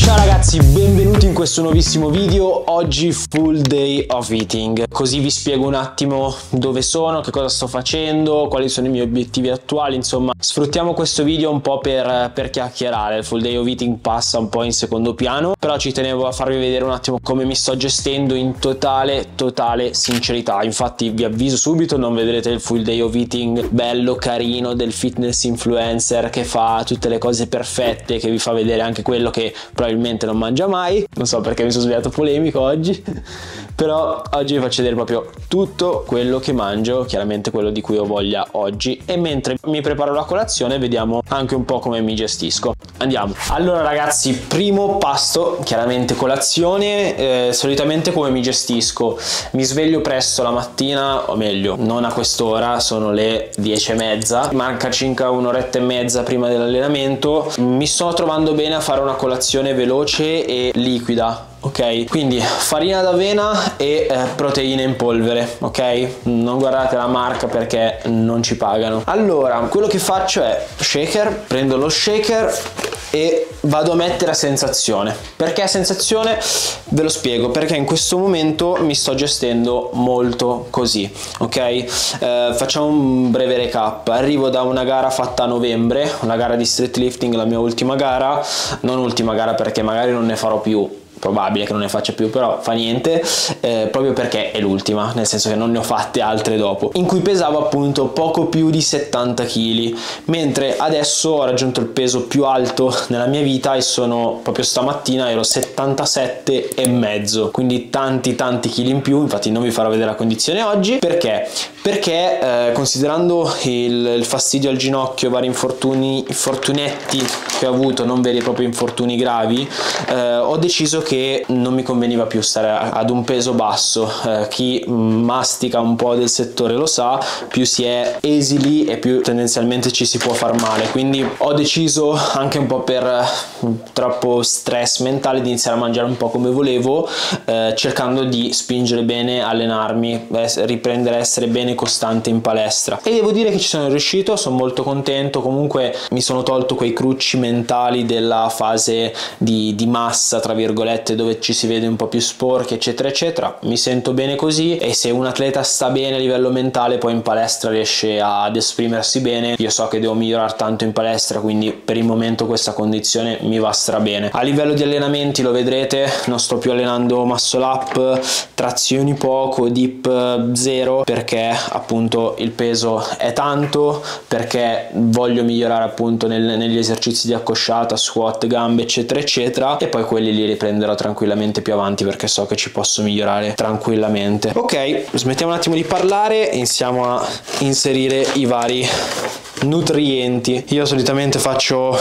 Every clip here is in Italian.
Ciao ragazzi, benvenuti in questo nuovissimo video. Oggi full day of eating, così vi spiego un attimo dove sono, che cosa sto facendo, quali sono i miei obiettivi attuali. Insomma, sfruttiamo questo video un po' per chiacchierare. Il full day of eating passa un po' in secondo piano, però ci tenevo a farvi vedere un attimo come mi sto gestendo in totale sincerità. Infatti vi avviso subito, non vedrete il full day of eating bello, carino del fitness influencer che fa tutte le cose perfette, che vi fa vedere anche quello che probabilmente non mangia mai. Non so perché mi sono svegliato polemico oggi però oggi vi faccio vedere proprio tutto quello che mangio, chiaramente quello di cui ho voglia oggi, e mentre mi preparo la colazione vediamo anche un po' come mi gestisco. Andiamo. Allora ragazzi, primo pasto, chiaramente colazione. Solitamente come mi gestisco? Mi sveglio presto la mattina, o meglio non a quest'ora, sono le 10:30, manca circa un'oretta e mezza prima dell'allenamento. Mi sto trovando bene a fare una colazione veloce e liquida. Ok, quindi farina d'avena e proteine in polvere, ok? Non guardate la marca perché non ci pagano. Allora, quello che faccio è shaker, prendo lo shaker e vado a mettere a sensazione. Perché a sensazione? Ve lo spiego, perché in questo momento mi sto gestendo molto così, ok? Facciamo un breve recap. Arrivo da una gara fatta a novembre, una gara di street lifting, la mia ultima gara, non ultima gara perché magari non ne farò più, probabile che non ne faccia più, però fa niente, proprio perché è l'ultima, nel senso che non ne ho fatte altre dopo, in cui pesavo appunto poco più di 70 kg, mentre adesso ho raggiunto il peso più alto nella mia vita e sono proprio stamattina ero 77 e mezzo, quindi tanti chili in più. Infatti non vi farò vedere la condizione oggi perché considerando il fastidio al ginocchio, vari infortunetti che ho avuto, non veri e propri infortuni gravi, ho deciso che non mi conveniva più stare ad un peso basso. Chi mastica un po' del settore lo sa, più si è esili e più tendenzialmente ci si può far male, quindi ho deciso, anche un po' per troppo stress mentale, di iniziare a mangiare un po' come volevo, cercando di spingere bene, allenarmi, riprendere a essere bene costante in palestra, e devo dire che ci sono riuscito, sono molto contento. Comunque mi sono tolto quei crucci mentali della fase di massa tra virgolette, dove ci si vede un po' più sporchi eccetera eccetera. Mi sento bene così, e se un atleta sta bene a livello mentale poi in palestra riesce ad esprimersi bene. Io so che devo migliorare tanto in palestra, quindi per il momento questa condizione mi va stra bene. A livello di allenamenti lo vedrete, non sto più allenando muscle up, trazioni poco, dip zero, perché appunto il peso è tanto, perché voglio migliorare appunto negli esercizi di accosciata, squat, gambe eccetera eccetera, e poi quelli li riprenderò tranquillamente più avanti perché so che ci posso migliorare tranquillamente. Ok, smettiamo un attimo di parlare e iniziamo a inserire i vari nutrienti. Io solitamente faccio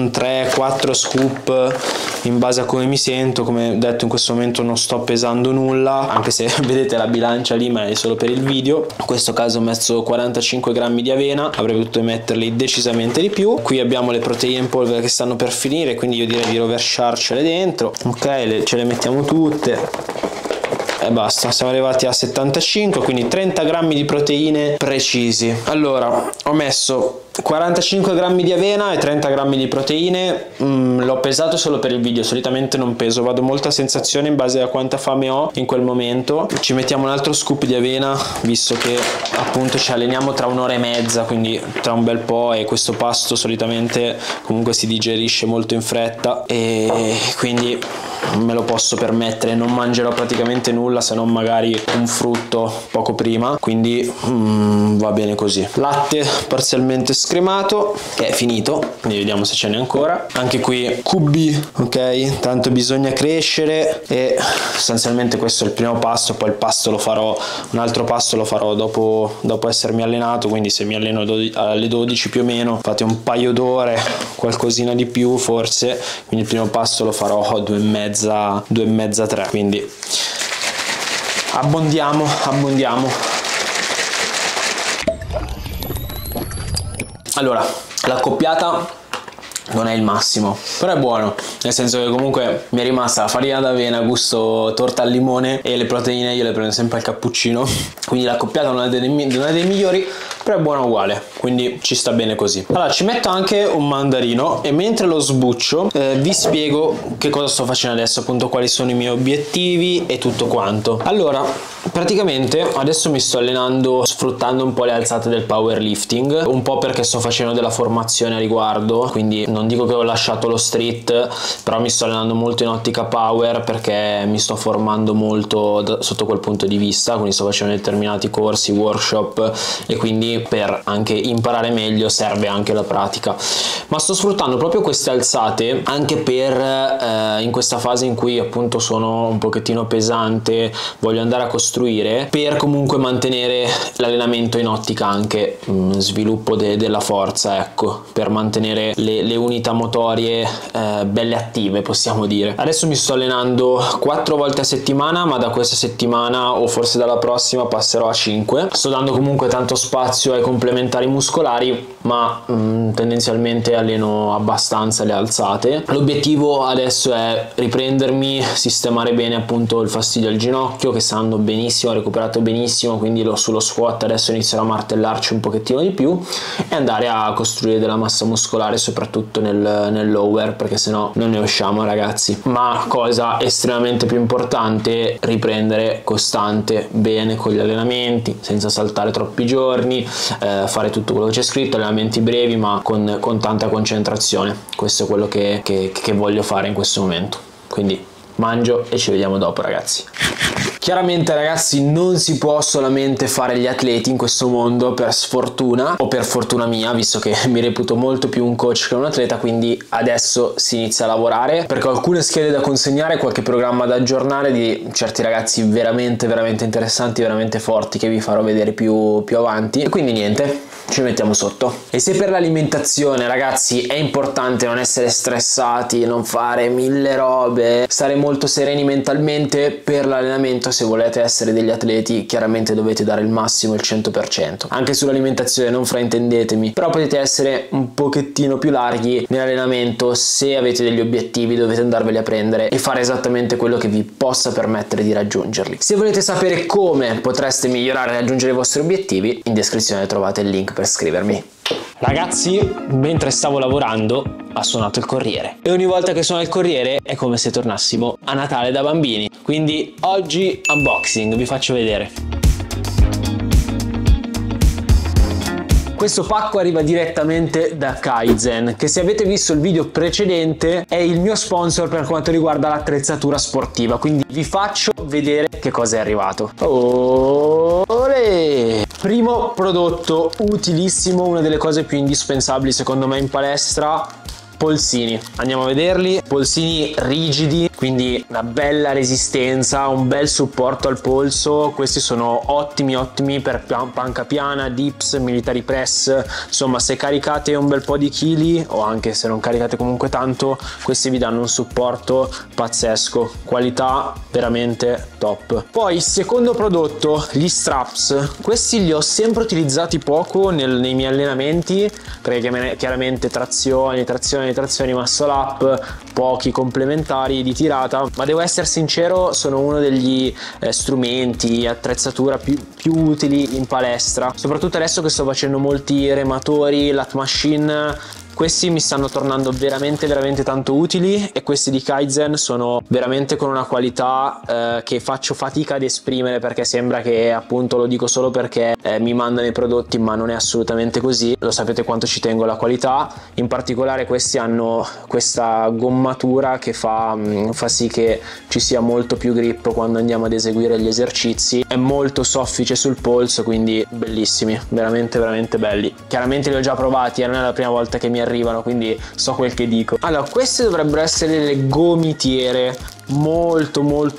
3-4 scoop in base a come mi sento. Come detto, in questo momento non sto pesando nulla, anche se vedete la bilancia lì, ma è solo per il video. In questo caso ho messo 45 grammi di avena, avrei potuto metterli decisamente di più. Qui abbiamo le proteine in polvere che stanno per finire, quindi io direi di rovesciarcele dentro. Ok, ce le mettiamo tutte e basta. Siamo arrivati a 75, quindi 30 grammi di proteine precisi. Allora, ho messo 45 grammi di avena e 30 grammi di proteine. L'ho pesato solo per il video, solitamente non peso, vado molto a sensazione in base a quanta fame ho in quel momento. Ci mettiamo un altro scoop di avena, visto che appunto ci alleniamo tra un'ora e mezza, quindi tra un bel po', e questo pasto solitamente comunque si digerisce molto in fretta e quindi me lo posso permettere. Non mangerò praticamente nulla, se non magari un frutto poco prima, quindi va bene così. Latte parzialmente scremato che è finito, quindi vediamo se ce n'è ancora. Anche qui QB, ok, tanto bisogna crescere, e sostanzialmente questo è il primo pasto. Poi il pasto lo farò, un altro pasto lo farò dopo essermi allenato, quindi se mi alleno alle 12 più o meno, fate un paio d'ore, qualcosina di più forse, quindi il primo pasto lo farò 2:30, 3, quindi abbondiamo. Allora, l'accoppiata non è il massimo, però è buono, nel senso che comunque mi è rimasta la farina d'avena gusto torta al limone, e le proteine io le prendo sempre al cappuccino, quindi l'accoppiata non è dei migliori, però è buona uguale, quindi ci sta bene così. Allora ci metto anche un mandarino e mentre lo sbuccio vi spiego che cosa sto facendo adesso, appunto quali sono i miei obiettivi e tutto quanto. Allora praticamente adesso mi sto allenando sfruttando un po' le alzate del powerlifting, un po' perché sto facendo della formazione a riguardo, quindi non dico che ho lasciato lo street, però mi sto allenando molto in ottica power perché mi sto formando molto sotto quel punto di vista, quindi sto facendo determinati corsi, workshop, e quindi per anche imparare meglio serve anche la pratica. Ma sto sfruttando proprio queste alzate anche per in questa fase in cui appunto sono un pochettino pesante, voglio andare a costruire, per comunque mantenere l'allenamento in ottica anche sviluppo della forza, ecco, per mantenere le unità motorie belle attive, possiamo dire. Adesso mi sto allenando 4 volte a settimana, ma da questa settimana o forse dalla prossima passerò a 5. Sto dando comunque tanto spazio ai complementari muscolari, ma tendenzialmente alleno abbastanza le alzate. L'obiettivo adesso è riprendermi, sistemare bene appunto il fastidio al ginocchio che sta andando benissimo, ho recuperato benissimo, quindi sullo squat adesso inizierò a martellarci un pochettino di più e andare a costruire della massa muscolare soprattutto nel lower, perché sennò non ne usciamo ragazzi. Ma cosa estremamente più importante, riprendere costante bene con gli allenamenti senza saltare troppi giorni, fare tutto quello che c'è scritto, allenamenti brevi ma con tanta concentrazione. Questo è quello che voglio fare in questo momento, quindi mangio e ci vediamo dopo ragazzi. Chiaramente ragazzi non si può solamente fare gli atleti in questo mondo per sfortuna o per fortuna mia, visto che mi reputo molto più un coach che un atleta, quindi adesso si inizia a lavorare perché ho alcune schede da consegnare, qualche programma da aggiornare di certi ragazzi veramente interessanti, veramente forti, che vi farò vedere più avanti, e quindi niente, ci mettiamo sotto. E se per l'alimentazione ragazzi è importante non essere stressati, non fare 1000 robe, stare molto sereni mentalmente, per l'allenamento se volete essere degli atleti chiaramente dovete dare il massimo, il 100%. Anche sull'alimentazione non fraintendetemi, però potete essere un pochettino più larghi nell'allenamento. Se avete degli obiettivi dovete andarveli a prendere e fare esattamente quello che vi possa permettere di raggiungerli. Se volete sapere come potreste migliorare e raggiungere i vostri obiettivi, in descrizione trovate il link per scrivermi. Ragazzi, mentre stavo lavorando ha suonato il corriere e ogni volta che suona il corriere è come se tornassimo a Natale da bambini, quindi oggi unboxing, vi faccio vedere. Questo pacco arriva direttamente da Kaizen, che se avete visto il video precedente è il mio sponsor per quanto riguarda l'attrezzatura sportiva, quindi vi faccio vedere che cosa è arrivato. Olè! Primo prodotto utilissimo, una delle cose più indispensabili secondo me in palestra, polsini. Andiamo a vederli. Polsini rigidi, quindi una bella resistenza, un bel supporto al polso. Questi sono ottimi per panca piana, dips, military press, insomma se caricate un bel po' di chili o anche se non caricate comunque tanto, questi vi danno un supporto pazzesco, qualità veramente top. Poi secondo prodotto, gli straps. Questi li ho sempre utilizzati poco nei miei allenamenti perché chiaramente trazioni, muscle up, pochi complementari di tirata, ma devo essere sincero, sono uno degli strumenti, attrezzatura più utili in palestra, soprattutto adesso che sto facendo molti rematori, lat machine. Questi mi stanno tornando veramente tanto utili, e questi di Kaizen sono veramente con una qualità che faccio fatica ad esprimere, perché sembra che appunto lo dico solo perché mi mandano i prodotti, ma non è assolutamente così. Lo sapete quanto ci tengo alla qualità. In particolare questi hanno questa gommatura che fa sì che ci sia molto più grip quando andiamo ad eseguire gli esercizi. È molto soffice sul polso, quindi bellissimi, veramente belli. Chiaramente li ho già provati, non è la prima volta che mi arrivano, quindi so quel che dico. Allora, queste dovrebbero essere le gomitiere molto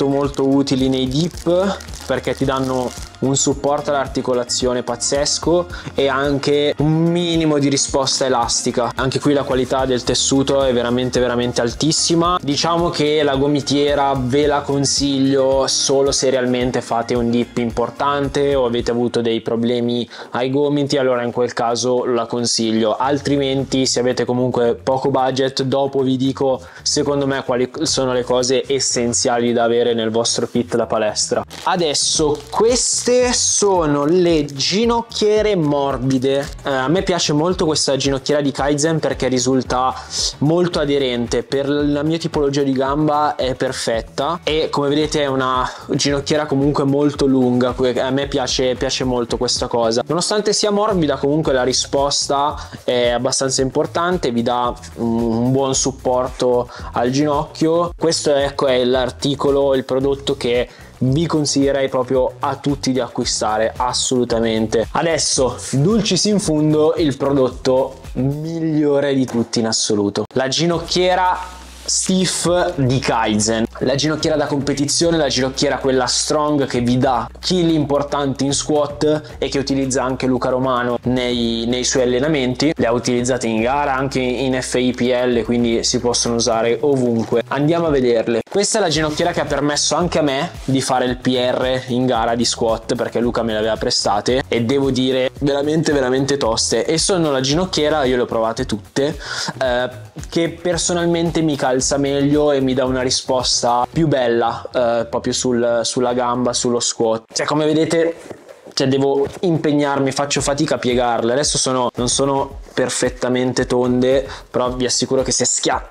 utili nei dip, perché ti danno un supporto all'articolazione pazzesco e anche un minimo di risposta elastica. Anche qui la qualità del tessuto è veramente altissima. Diciamo che la gomitiera ve la consiglio solo se realmente fate un dip importante o avete avuto dei problemi ai gomiti, allora in quel caso la consiglio. Altrimenti, se avete comunque poco budget, dopo vi dico secondo me quali sono le cose essenziali da avere nel vostro kit da palestra. Adesso questi queste sono le ginocchiere morbide. A me piace molto questa ginocchiera di Kaizen perché risulta molto aderente, per la mia tipologia di gamba è perfetta e come vedete è una ginocchiera comunque molto lunga. A me piace molto questa cosa, nonostante sia morbida comunque la risposta è abbastanza importante, vi dà un buon supporto al ginocchio. Questo ecco è l'articolo, il prodotto che vi consiglierei proprio a tutti di acquistare, assolutamente. Adesso, dulcis in fundo, il prodotto migliore di tutti in assoluto, la ginocchiera Stiff di Kaizen, la ginocchiera da competizione, la ginocchiera quella strong che vi dà kill importanti in squat e che utilizza anche Luca Romano nei suoi allenamenti. Le ha utilizzate in gara, anche in FIPL, quindi si possono usare ovunque. Andiamo a vederle. Questa è la ginocchiera che ha permesso anche a me di fare il PR in gara di squat, perché Luca me le aveva prestate e devo dire veramente toste, e sono la ginocchiera, io le ho provate tutte, che personalmente mi calza meglio e mi dà una risposta più bella proprio sulla gamba, sullo squat. Cioè, come vedete, devo impegnarmi, faccio fatica a piegarle. Adesso non sono perfettamente tonde, però vi assicuro che se schiaffo,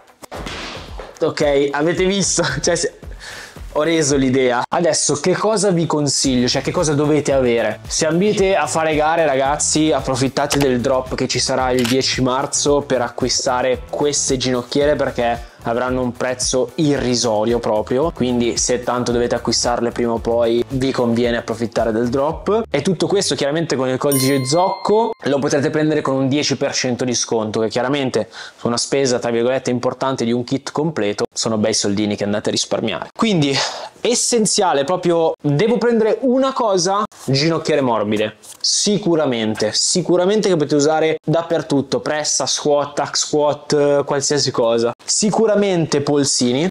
ok, avete visto? Ho reso l'idea. Adesso che cosa vi consiglio? Cioè, che cosa dovete avere? Se ambite a fare gare, ragazzi, approfittate del drop che ci sarà il 10 marzo per acquistare queste ginocchiere, perché avranno un prezzo irrisorio proprio, quindi se tanto dovete acquistarle prima o poi vi conviene approfittare del drop. E tutto questo chiaramente con il codice Zocco lo potrete prendere con un 10% di sconto, che chiaramente su una spesa tra virgolette importante di un kit completo sono bei soldini che andate a risparmiare. Quindi essenziale, proprio devo prendere una cosa: ginocchiere morbide, sicuramente che potete usare dappertutto, pressa, squat, hack squat, qualsiasi cosa. Sicuramente polsini,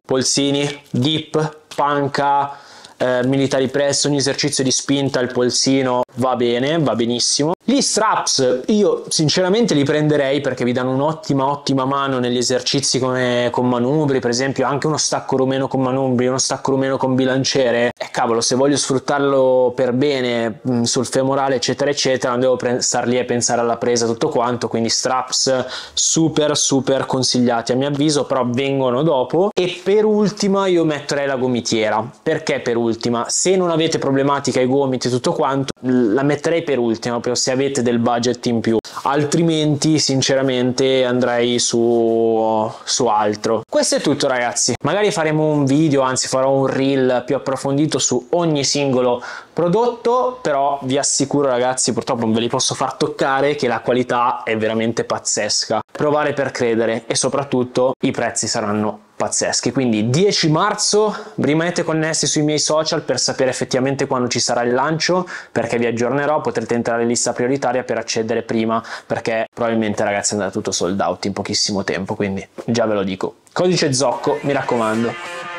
dip, panca, military press, ogni esercizio di spinta il polsino va bene, va benissimo. Gli straps io sinceramente li prenderei perché vi danno un'ottima mano negli esercizi come con manubri, per esempio anche uno stacco rumeno con manubri, uno stacco rumeno con bilanciere, e cavolo, se voglio sfruttarlo per bene sul femorale eccetera non devo star lì a pensare alla presa, tutto quanto. Quindi straps super consigliati a mio avviso, però vengono dopo. E per ultima io metterei la gomitiera. Perché per ultima? Se non avete problematiche ai gomiti e tutto quanto, la metterei per ultima, proprio se avete del budget in più, altrimenti sinceramente andrei su altro. Questo è tutto, ragazzi. Magari faremo un video, anzi farò un reel più approfondito su ogni singolo prodotto, però vi assicuro, ragazzi, purtroppo non ve li posso far toccare, che la qualità è veramente pazzesca. Provare per credere, e soprattutto i prezzi saranno pazzeschi. Quindi 10 marzo rimanete connessi sui miei social per sapere effettivamente quando ci sarà il lancio, perché vi aggiornerò. Potrete entrare in lista prioritaria per accedere prima, perché probabilmente, ragazzi, andrà tutto sold out in pochissimo tempo, quindi già ve lo dico. Codice Zocco, mi raccomando.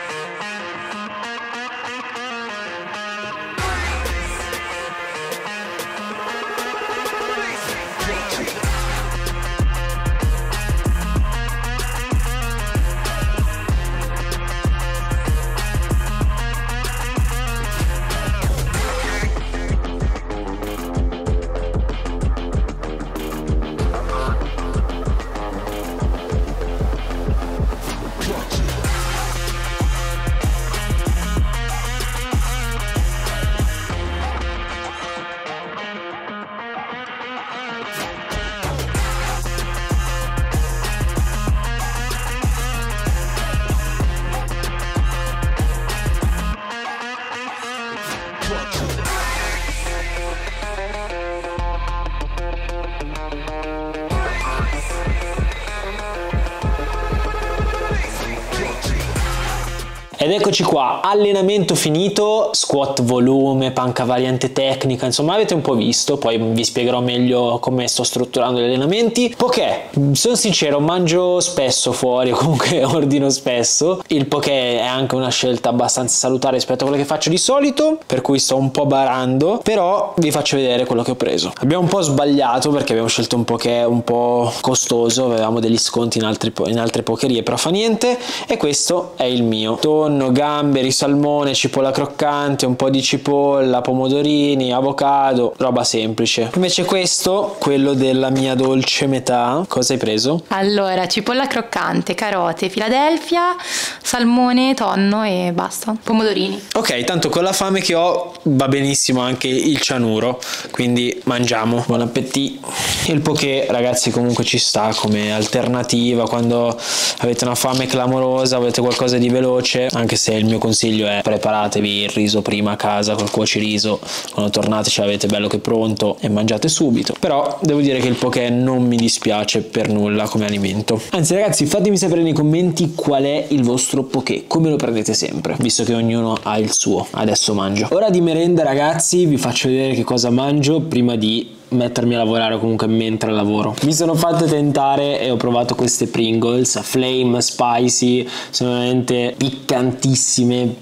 Ed eccoci qua, allenamento finito, squat volume, panca variante tecnica, insomma avete un po' visto, poi vi spiegherò meglio come sto strutturando gli allenamenti. Poké, sono sincero, mangio spesso fuori, o comunque ordino spesso. Il poké è anche una scelta abbastanza salutare rispetto a quello che faccio di solito, per cui sto un po' barando, però vi faccio vedere quello che ho preso. Abbiamo un po' sbagliato perché abbiamo scelto un poké un po' costoso, avevamo degli sconti in altre pokerie, però fa niente. E questo è il mio, tonno, gamberi, salmone, cipolla croccante, un po' di cipolla, pomodorini, avocado, roba semplice. Invece questo, quello della mia dolce metà, cosa hai preso? Allora, cipolla croccante, carote, Philadelphia, salmone, tonno e basta. Pomodorini. Ok, tanto con la fame che ho va benissimo anche il cianuro, quindi mangiamo. Buon appetito. Il poké, ragazzi, comunque ci sta come alternativa quando avete una fame clamorosa, volete qualcosa di veloce, anche se il mio consiglio è preparatevi il riso prima a casa col cuociriso, quando tornate ce l'avete bello che pronto e mangiate subito. Però devo dire che il poké non mi dispiace per nulla come alimento. Anzi ragazzi, fatemi sapere nei commenti qual è il vostro poké, come lo prendete sempre, visto che ognuno ha il suo. Adesso mangio. Ora di merenda ragazzi, vi faccio vedere che cosa mangio prima di mettermi a lavorare, o comunque mentre lavoro. Mi sono fatto tentare e ho provato queste Pringles Flame Spicy, sono veramente piccantissime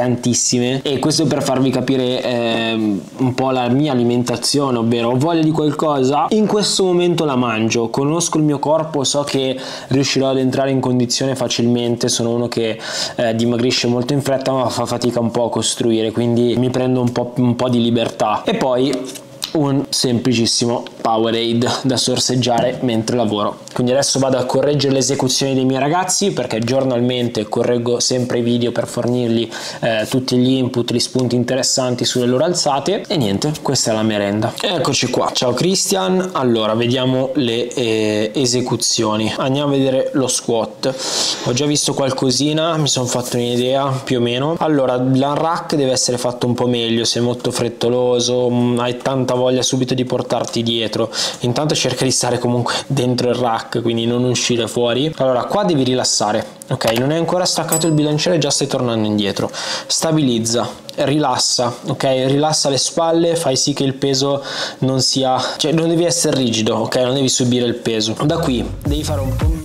e questo per farvi capire un po' la mia alimentazione, ovvero ho voglia di qualcosa, in questo momento la mangio, conosco il mio corpo, so che riuscirò ad entrare in condizione facilmente, sono uno che dimagrisce molto in fretta ma fa fatica un po' a costruire, quindi mi prendo un po' di libertà. E poi un semplicissimo Powerade da sorseggiare mentre lavoro. Quindi adesso vado a correggere le esecuzioni dei miei ragazzi, perché giornalmente correggo sempre i video per fornirgli tutti gli input, gli spunti interessanti sulle loro alzate. E niente, questa è la merenda. Eccoci qua. Ciao Christian. Allora vediamo le esecuzioni. Andiamo a vedere lo squat. Ho già visto qualcosina, mi sono fatto un'idea più o meno. Allora l'unrack deve essere fatto un po' meglio, sei molto frettoloso, hai tanta voglia subito di portarti dietro. Intanto cerca di stare comunque dentro il rack, quindi non uscire fuori. Allora qua devi rilassare, ok? Non è ancora staccato il bilanciere, già stai tornando indietro. Stabilizza, rilassa, ok? Rilassa le spalle, fai sì che il peso non sia, cioè non devi essere rigido, ok? Non devi subire il peso. Da qui devi fare un po'.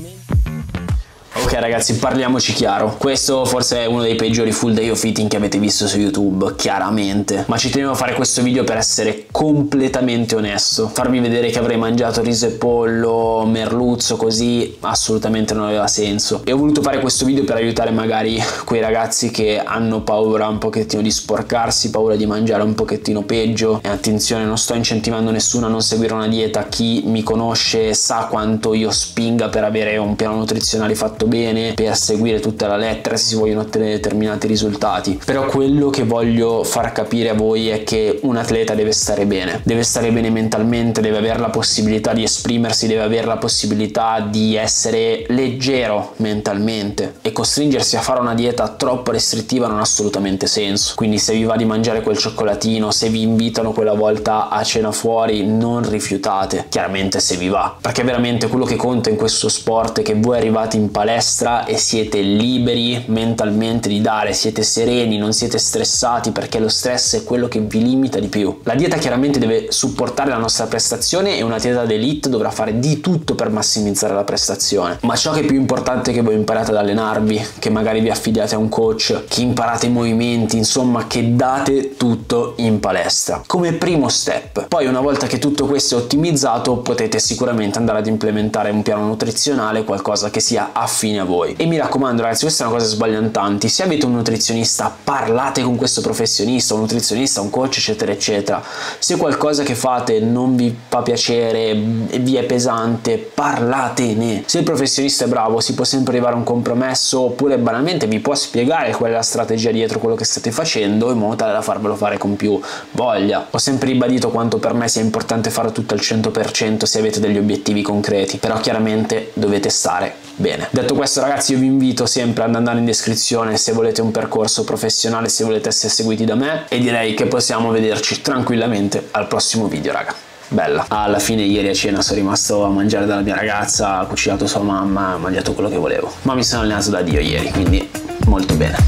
Ok ragazzi, parliamoci chiaro, questo forse è uno dei peggiori full day of eating che avete visto su YouTube, chiaramente, ma ci tenevo a fare questo video per essere completamente onesto, farvi vedere che avrei mangiato riso e pollo, merluzzo, così assolutamente non aveva senso, e ho voluto fare questo video per aiutare magari quei ragazzi che hanno paura un pochettino di sporcarsi, paura di mangiare un pochettino peggio. E attenzione, non sto incentivando nessuno a non seguire una dieta, chi mi conosce sa quanto io spinga per avere un piano nutrizionale fatto bene, per seguire tutta la lettera se si vogliono ottenere determinati risultati. Però quello che voglio far capire a voi è che un atleta deve stare bene mentalmente, deve avere la possibilità di esprimersi, deve avere la possibilità di essere leggero mentalmente, e costringersi a fare una dieta troppo restrittiva non ha assolutamente senso. Quindi se vi va di mangiare quel cioccolatino, se vi invitano quella volta a cena fuori, non rifiutate, chiaramente se vi va, perché veramente quello che conta in questo sport è che voi arrivate in palestra e siete liberi mentalmente di dare, siete sereni, non siete stressati, perché lo stress è quello che vi limita di più. La dieta chiaramente deve supportare la nostra prestazione e un atleta d'elite dovrà fare di tutto per massimizzare la prestazione, ma ciò che è più importante è che voi imparate ad allenarvi, che magari vi affidiate a un coach, che imparate i movimenti, insomma che date tutto in palestra come primo step. Poi una volta che tutto questo è ottimizzato potete sicuramente andare ad implementare un piano nutrizionale, qualcosa che sia affine a voi. E mi raccomando ragazzi, questa è una cosa sbagliantanti, se avete un nutrizionista parlate con questo professionista, un nutrizionista, un coach eccetera eccetera. Se qualcosa che fate non vi fa piacere, vi è pesante, parlatene. Se il professionista è bravo si può sempre arrivare a un compromesso, oppure banalmente vi può spiegare qual è la strategia dietro quello che state facendo, in modo tale da farvelo fare con più voglia. Ho sempre ribadito quanto per me sia importante fare tutto al 100% se avete degli obiettivi concreti, però chiaramente dovete stare bene. Detto questo ragazzi, io vi invito sempre ad andare in descrizione se volete un percorso professionale, se volete essere seguiti da me, e direi che possiamo vederci tranquillamente al prossimo video raga. Bella. Alla fine ieri a cena sono rimasto a mangiare dalla mia ragazza, ha cucinato sua mamma, ha mangiato quello che volevo, ma mi sono allenato da Dio ieri, quindi molto bene.